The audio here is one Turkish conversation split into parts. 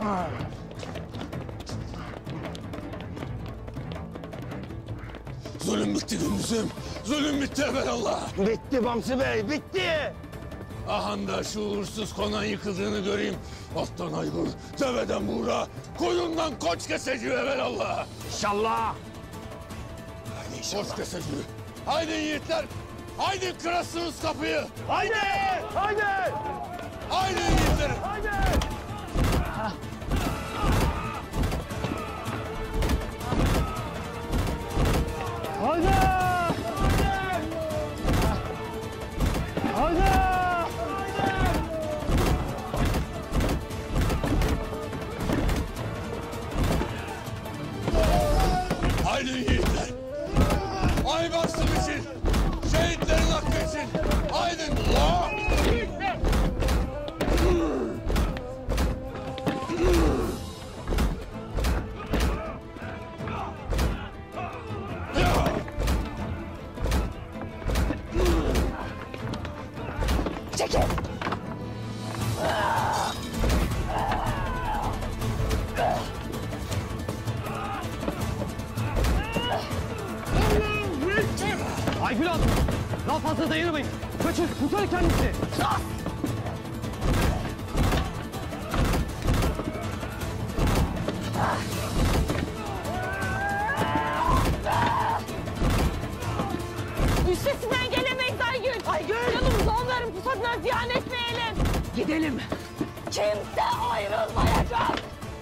Zulüm bitti gündüzüm. Zulüm bitti evelallah. Bitti Bamsı Bey, bitti. Ahanda şu uğursuz konağın yıkıldığını göreyim. Attan aygır, deveden buğra, koyundan koç keseci evelallah. İnşallah. Koç keseci. Haydi yiğitler, haydi kırasınız kapıyı. Haydi, haydi. Haydi yiğitlerim. Haydi. Haydi. Haydi. Haydi yiğitler. Aybarsım için, şehitlerin hakkı için. Haydi Allah. Çekil! Aygül Hanım, daha fazla dayanamayın. Kaçın, kurtarın kendinizi. Üstesinden gelemeyiz Aygül. Aygül! Yanımızda onların pusatına ziyan etmeyelim. Gidelim. Kimse ayrılmayacak.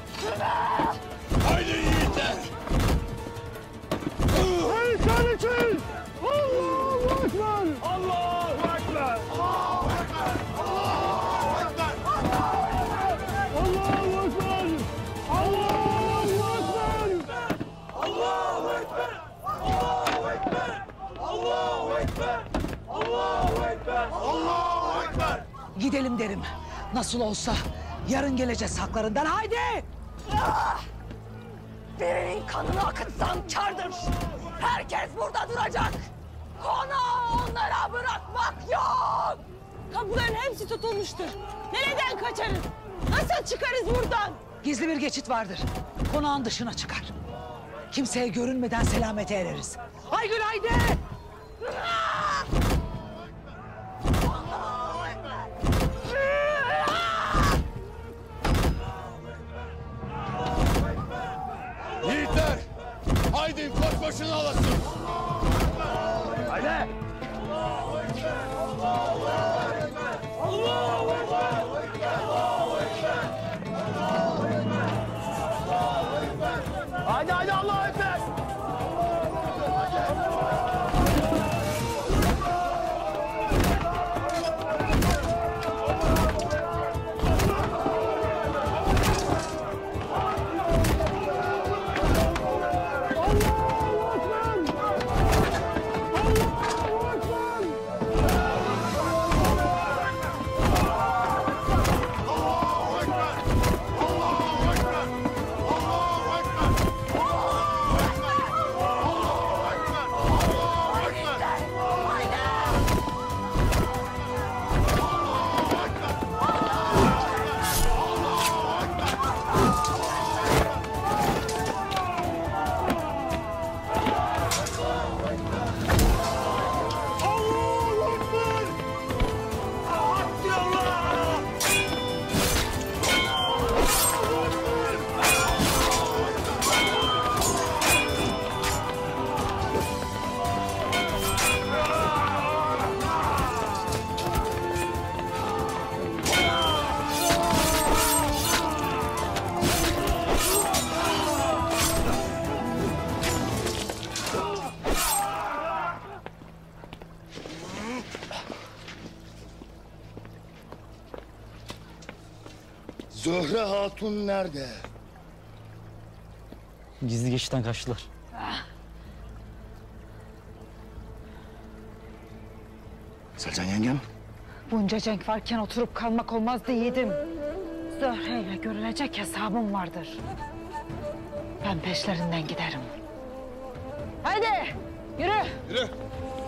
Haydi yiğitler. Hayır, sen için! Allahu Ekber! Allahu Ekber! Allahu Ekber! Allahu Ekber! Allahu Ekber! Allahu Ekber! Allahu Ekber! Allahu Ekber! Allahu Ekber! Allahu Ekber! Gidelim derim. Nasıl olsa yarın geleceğiz haklarından. Haydi! Birinin kanını akıtsam kârdır. Herkes burada duracak. Konağı onlara bırakmak yok. Kapıların hepsi tutulmuştur. Nereden kaçarız? Nasıl çıkarız buradan? Gizli bir geçit vardır. Konağın dışına çıkar. Kimseye görünmeden selamete ereriz. Aygül haydi! Yiğitler, haydi koç başını alasın. Haydi! Haydi haydi Allahu Ekber! Zöhre Hatun nerede? Gizli geçitten kaçtılar. Selcan yengem. Bunca cenk varken oturup kalmak olmazdı yiğidim. Zöhre'yle görülecek hesabım vardır. Ben peşlerinden giderim. Haydi yürü. Yürü.